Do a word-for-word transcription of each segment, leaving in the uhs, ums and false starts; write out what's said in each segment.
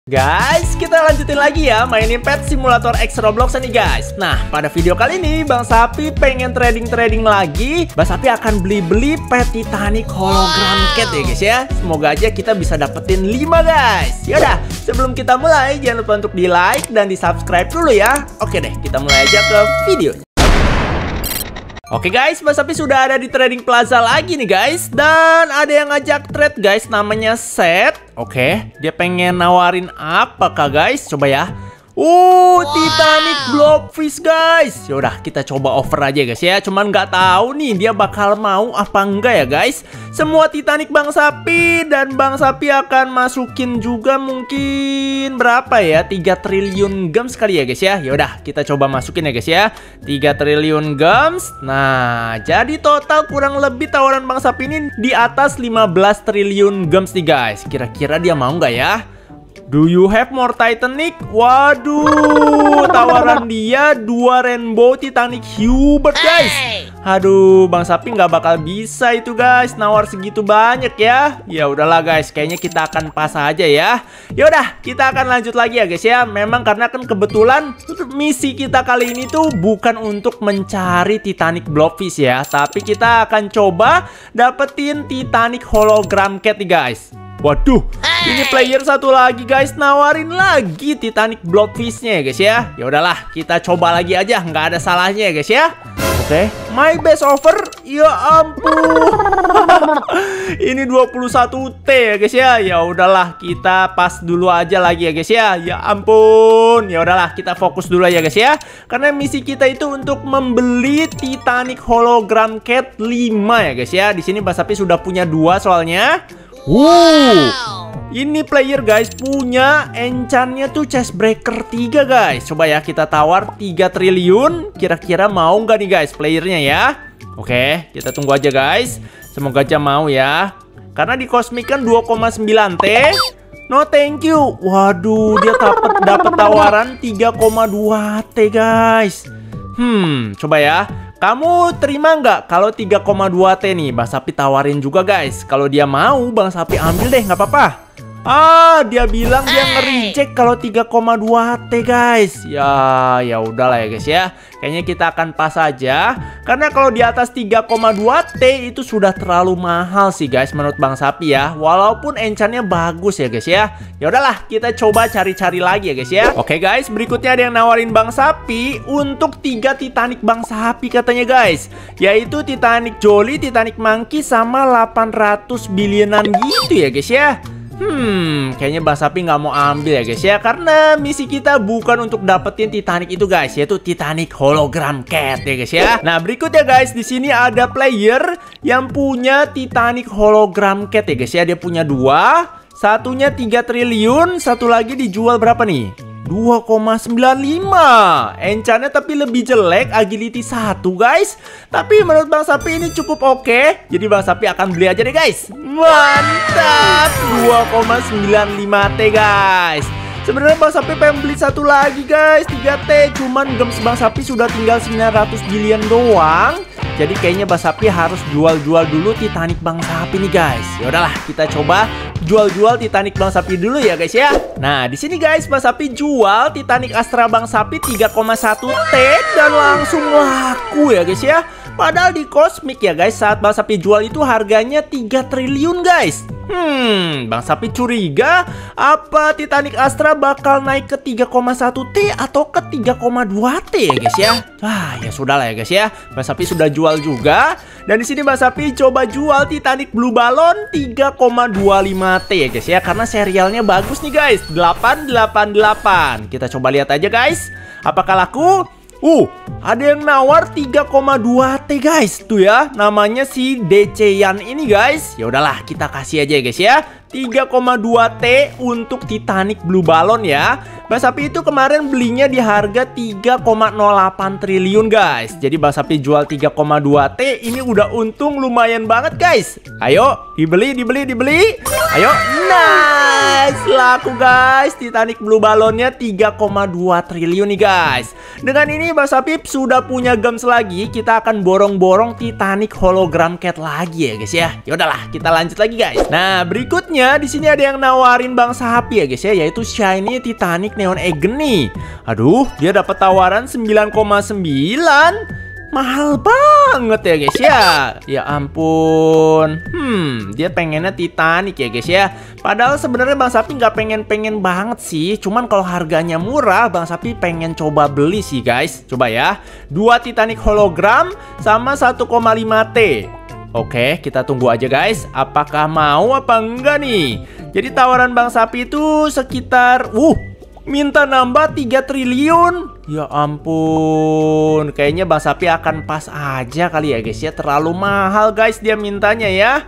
Guys, kita lanjutin lagi ya mainin Pet Simulator X Roblox nih guys. Nah, pada video kali ini Bang Sapi pengen trading-trading lagi. Bang Sapi akan beli-beli pet Titanic Hologram Cat ya guys ya. Semoga aja kita bisa dapetin lima guys. Yaudah, sebelum kita mulai jangan lupa untuk di like dan di subscribe dulu ya. Oke deh, kita mulai aja ke videonya. Oke guys, Bang Sapi sudah ada di Trading Plaza lagi nih guys. Dan ada yang ngajak trade guys, namanya Seth. Oke, dia pengen nawarin apakah guys? Coba ya. Uh, Titanic Blobfish guys. Yaudah, kita coba offer aja guys ya. Cuman nggak tahu nih dia bakal mau apa enggak ya guys. Semua Titanic Bang Sapi. Dan Bang Sapi akan masukin juga mungkin berapa ya? tiga triliun gems kali ya guys ya. Yaudah, kita coba masukin ya guys ya. tiga triliun gems. Nah, jadi total kurang lebih tawaran Bang Sapi ini di atas lima belas triliun gems nih guys. Kira-kira dia mau nggak ya? Do you have more Titanic? Waduh, tawaran dia dua Rainbow Titanic Hubert guys. Aduh, Bang Sapi nggak bakal bisa itu guys, nawar segitu banyak ya. Ya udahlah guys, kayaknya kita akan pas aja ya. Ya udah, kita akan lanjut lagi ya guys ya. Memang karena kan kebetulan misi kita kali ini tuh bukan untuk mencari Titanic Blobfish ya, tapi kita akan coba dapetin Titanic Hologram Cat nih guys. Waduh, ini player satu lagi guys nawarin lagi Titanic Blobfish-nya ya guys ya. Ya udahlah, kita coba lagi aja, nggak ada salahnya ya guys ya. Oke, my best offer. Ya ampun. Ini dua puluh satu T ya guys ya. Ya udahlah, kita pas dulu aja lagi ya guys ya. Ya ampun. Ya udahlah, kita fokus dulu ya guys ya. Karena misi kita itu untuk membeli Titanic Hologram Cat lima ya guys ya. Di sini Bang Sapi sudah punya dua soalnya. Wow, ini player guys punya enchantnya tuh chest breaker tiga guys. Coba ya kita tawar tiga triliun. Kira-kira mau nggak nih guys playernya ya? Oke, kita tunggu aja guys. Semoga aja mau ya. Karena di Cosmic kan dua koma sembilan T. No thank you. Waduh, dia dapat dapat tawaran tiga koma dua T guys. Hmm, coba ya. Kamu terima nggak kalau tiga koma dua T nih? Bang Sapi tawarin juga guys. Kalau dia mau, Bang Sapi ambil deh, nggak apa-apa. Ah, dia bilang dia nge-reject kalau tiga koma dua T guys. Ya, ya udahlah ya guys ya. Kayaknya kita akan pas aja. Karena kalau di atas tiga koma dua T itu sudah terlalu mahal sih guys menurut Bang Sapi ya. Walaupun enchantnya bagus ya guys ya. Ya udahlah, kita coba cari-cari lagi ya guys ya. Oke guys, berikutnya ada yang nawarin Bang Sapi untuk tiga Titanic Bang Sapi katanya guys. Yaitu Titanic Jolly, Titanic Monkey sama delapan ratus bilionan gitu ya guys ya. Hmm, kayaknya Bang Sapi nggak mau ambil ya guys ya. Karena misi kita bukan untuk dapetin Titanic itu guys, yaitu Titanic Hologram Cat ya guys ya. Nah berikutnya guys, di sini ada player yang punya Titanic Hologram Cat ya guys ya. Dia punya dua, satunya tiga triliun, satu lagi dijual berapa nih? dua koma sembilan lima. Enchantnya tapi lebih jelek, agility satu guys. Tapi menurut Bang Sapi ini cukup oke. Jadi Bang Sapi akan beli aja deh guys. Mantap, dua koma sembilan lima T guys. Sebenarnya Bang Sapi pengen beli satu lagi guys, tiga T. Cuman gems Bang Sapi sudah tinggal sembilan ratus billion doang. Jadi kayaknya Bang Sapi harus jual-jual dulu Titanic Bang Sapi nih guys. Ya udahlah, kita coba jual-jual Titanic Bang Sapi dulu ya guys ya. Nah, di sini guys Bang Sapi jual Titanic Astra Bang Sapi tiga koma satu T dan langsung laku ya guys ya. Padahal di Cosmic ya guys, saat Bang Sapi jual itu harganya tiga triliun guys. Hmm, Bang Sapi curiga apa Titanic Astra bakal naik ke tiga koma satu T atau ke tiga koma dua T ya guys ya. Ah, ya sudahlah ya guys ya. Bang Sapi sudah jual juga. Dan di sini Bang Sapi coba jual Titanic Blue Balloon tiga koma dua lima T ya guys ya. Karena serialnya bagus nih guys, delapan delapan delapan. Kita coba lihat aja guys, apakah laku? Uh, ada yang nawar tiga koma dua T guys. Tuh ya, namanya si D C Yan ini guys. Ya udahlah, kita kasih aja ya guys ya. tiga koma dua T untuk Titanic Blue Balloon ya. Bang Sapi itu kemarin belinya di harga tiga koma nol delapan triliun guys. Jadi Bang Sapi jual tiga koma dua T, ini udah untung lumayan banget guys. Ayo, dibeli, dibeli, dibeli. Ayo, nice, laku guys. Titanic Blue Balloonnya tiga koma dua triliun nih guys. Dengan ini Bang Sapi sudah punya gems lagi. Kita akan borong-borong Titanic Hologram Cat lagi ya guys ya. Ya udahlah, kita lanjut lagi guys. Nah berikutnya katanya di sini ada yang nawarin Bang Sapi ya guys ya, yaitu Shiny Titanic Neon Agony. Aduh, dia dapat tawaran sembilan koma sembilan. Mahal banget ya guys ya. Ya ampun. Hmm, dia pengennya Titanic ya guys ya. Padahal sebenarnya Bang Sapi nggak pengen-pengen banget sih. Cuman kalau harganya murah, Bang Sapi pengen coba beli sih guys. Coba ya. Dua Titanic hologram sama satu koma lima T. Oke, kita tunggu aja guys. Apakah mau apa enggak nih? Jadi tawaran Bang Sapi itu sekitar uh minta nambah tiga triliun. Ya ampun. Kayaknya Bang Sapi akan pas aja kali ya guys ya. Terlalu mahal guys dia mintanya ya.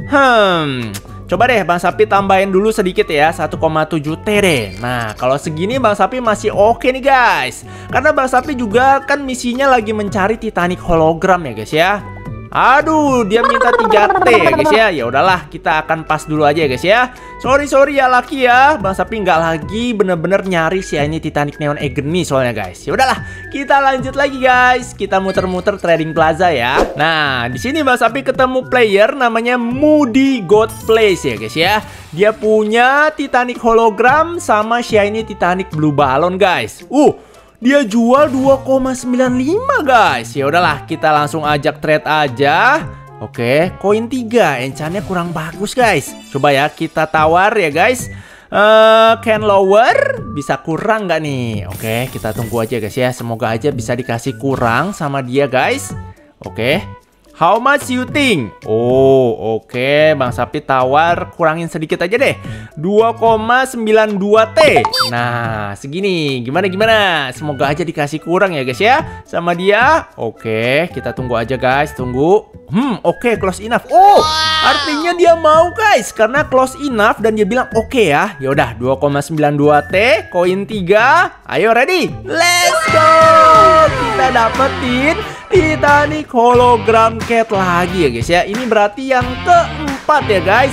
Hmm, coba deh Bang Sapi tambahin dulu sedikit ya, satu koma tujuh T deh. Nah, kalau segini Bang Sapi masih oke nih guys. Karena Bang Sapi juga kan misinya lagi mencari Titanic hologram ya guys ya. Aduh, dia minta tiga T ya guys ya. Ya udahlah, kita akan pas dulu aja ya guys ya. Sorry sorry ya Laki ya. Bang Sapi nggak lagi bener-bener nyari si ini Titanic Neon Agony soalnya guys. Ya udahlah, kita lanjut lagi guys. Kita muter-muter Trading Plaza ya. Nah, di sini Bang Sapi ketemu player namanya Moody God Plays ya guys ya. Dia punya Titanic hologram sama Shiny Titanic Blue Balloon guys. Uh, dia jual dua koma sembilan lima guys. Ya udahlah, kita langsung ajak trade aja. Oke, koin tiga, enchantnya kurang bagus guys. Coba ya kita tawar ya guys. Uh, can lower, bisa kurang nggak nih? Oke, kita tunggu aja guys ya. Semoga aja bisa dikasih kurang sama dia guys. Oke. How much you think? Oh, oke. Okay. Bang Sapi tawar kurangin sedikit aja deh. dua koma sembilan dua T. Nah, segini. Gimana-gimana? Semoga aja dikasih kurang ya guys ya. Sama dia. Oke, okay. Kita tunggu aja guys. Tunggu. Hmm, oke. Okay. Close enough. Oh, artinya dia mau guys. Karena close enough dan dia bilang oke okay ya. Yaudah, dua koma sembilan dua T. Koin tiga. Ayo ready? Let's go. Kita dapetin Titanic hologram cat lagi ya guys ya. Ini berarti yang keempat ya guys.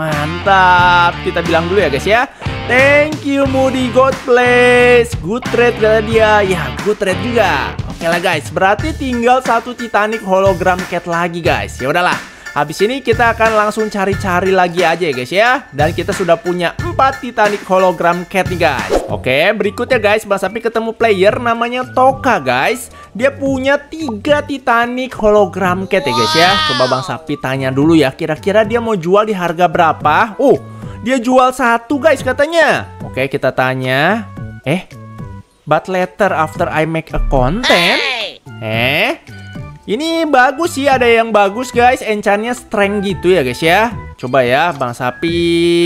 Mantap. Kita bilang dulu ya guys ya. Thank you Moody God Plays. Good trade kata dia. Ya good trade juga. Oke lah guys. Berarti tinggal satu Titanic hologram cat lagi guys. Ya udahlah. Habis ini kita akan langsung cari-cari lagi aja ya guys ya. Dan kita sudah punya empat Titanic hologram cat nih guys. Oke, berikutnya guys, Bang Sapi ketemu player namanya Toka guys. Dia punya tiga Titanic hologram cat ya guys ya. Coba Bang Sapi tanya dulu ya, kira-kira dia mau jual di harga berapa? Oh, dia jual satu guys katanya. Oke, kita tanya. Eh, but later after I make a content. Eh, ini bagus sih, ada yang bagus guys. Enchantnya strength gitu ya guys ya. Coba ya Bang Sapi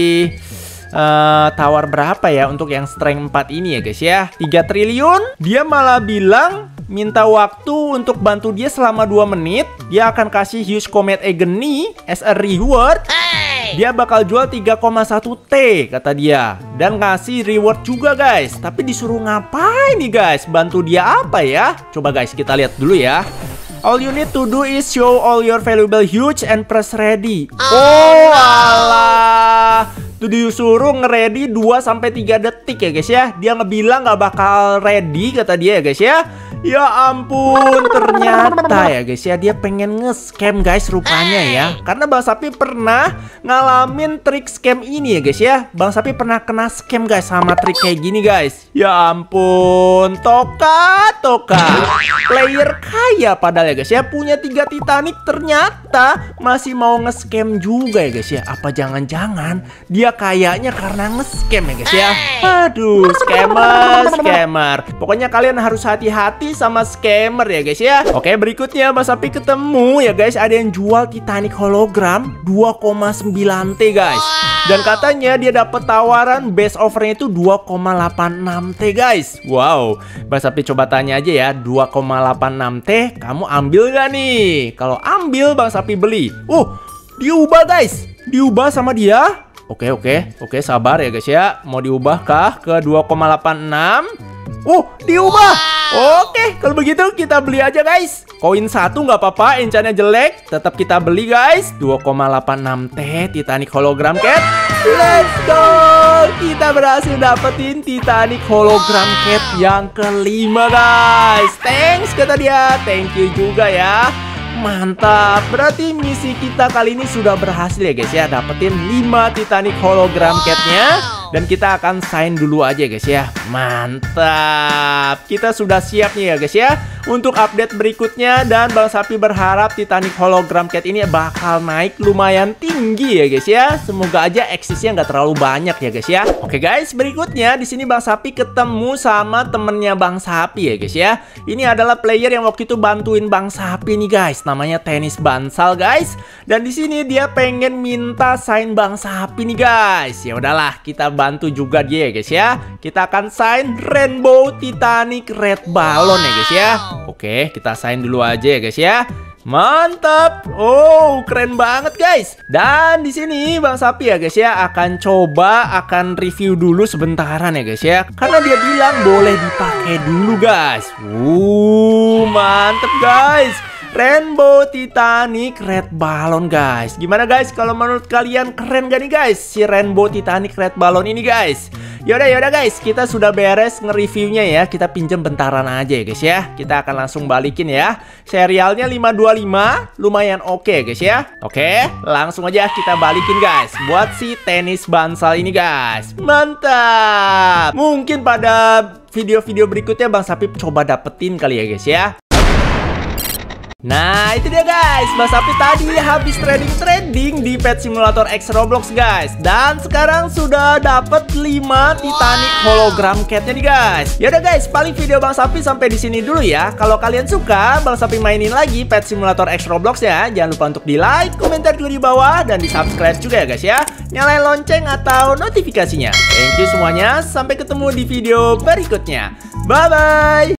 uh, tawar berapa ya untuk yang strength empat ini ya guys ya. tiga triliun. Dia malah bilang minta waktu untuk bantu dia selama dua menit. Dia akan kasih Huge Comet Agony as a reward. Dia bakal jual tiga koma satu T kata dia. Dan ngasih reward juga guys. Tapi disuruh ngapain nih guys? Bantu dia apa ya? Coba guys kita lihat dulu ya. All you need to do is show all your valuable huge and press ready. Oh alah. Tuh disuruh nge-ready dua sampai tiga detik ya guys ya. Dia ngebilang gak bakal ready kata dia ya guys ya. Ya ampun, ternyata ya guys ya, dia pengen nge-scam guys rupanya ya. Karena Bang Sapi pernah ngalamin trik scam ini ya guys ya. Bang Sapi pernah kena scam guys sama trik kayak gini guys. Ya ampun, Toka, Toka player kaya padahal ya guys ya, punya tiga Titanic, ternyata masih mau nge-scam juga ya guys ya. Apa jangan-jangan dia kayaknya karena nge-scam ya guys ya. Aduh, scammer, scammer. Pokoknya kalian harus hati-hati sama scammer ya guys ya. Oke, berikutnya Bang Sapi ketemu ya guys, ada yang jual Titanic hologram dua koma sembilan T guys. Dan katanya dia dapat tawaran best offernya itu dua koma delapan enam T guys. Wow, Bang Sapi coba tanya aja ya, dua koma delapan enam T kamu ambil gak nih? Kalau ambil Bang Sapi beli. Uh, diubah guys. Diubah sama dia. Oke, oke, oke, sabar ya guys ya. Mau diubah kah ke dua koma delapan enam? Uh, diubah. Oke, kalau begitu kita beli aja guys. Koin satu nggak apa-apa, enchantnya jelek, tetap kita beli guys. dua koma delapan enam T Titanic hologram cat. Let's go. Kita berhasil dapetin Titanic hologram cat yang kelima guys. Thanks kata dia. Thank you juga ya. Mantap. Berarti misi kita kali ini sudah berhasil ya guys ya. Dapetin lima Titanic Hologram Cat-nya. Dan kita akan sign dulu aja guys ya. Mantap. Kita sudah siap nih ya guys ya untuk update berikutnya. Dan Bang Sapi berharap Titanic Hologram Cat ini bakal naik lumayan tinggi ya guys ya. Semoga aja eksisnya nggak terlalu banyak ya guys ya. Oke guys, berikutnya di sini Bang Sapi ketemu sama temennya Bang Sapi ya guys ya. Ini adalah player yang waktu itu bantuin Bang Sapi nih guys. Namanya Tenis Bansal guys. Dan di sini dia pengen minta sign Bang Sapi nih guys. Ya udahlah, kita bantu juga dia ya guys ya. Kita akan sign Rainbow Titanic Red Balloon ya guys ya. Oke, kita sign dulu aja ya guys ya. Mantap. Oh, keren banget guys. Dan di sini Bang Sapi ya guys ya akan coba akan review dulu sebentaran ya guys ya. Karena dia bilang boleh dipakai dulu guys. Uh, mantap guys. Rainbow Titanic Red Balloon guys. Gimana guys kalau menurut kalian, keren gak nih guys si Rainbow Titanic Red Balloon ini guys? Yaudah yaudah guys, kita sudah beres nge-reviewnya ya. Kita pinjam bentaran aja ya guys ya. Kita akan langsung balikin ya. Serialnya lima dua lima, lumayan oke okay, guys ya. Oke, langsung aja kita balikin guys buat si Tenis Bansal ini guys. Mantap. Mungkin pada video-video berikutnya Bang Sapi coba dapetin kali ya guys ya. Nah itu dia guys, Bang Sapi tadi habis trading-trading di Pet Simulator X Roblox guys. Dan sekarang sudah dapet lima Titanic Hologram Cat-nya nih guys. Yaudah guys, paling video Bang Sapi sampai di sini dulu ya. Kalau kalian suka Bang Sapi mainin lagi Pet Simulator X Roblox ya, jangan lupa untuk di like, komentar juga di bawah, dan di subscribe juga ya guys ya. Nyalain lonceng atau notifikasinya. Thank you semuanya, sampai ketemu di video berikutnya. Bye bye.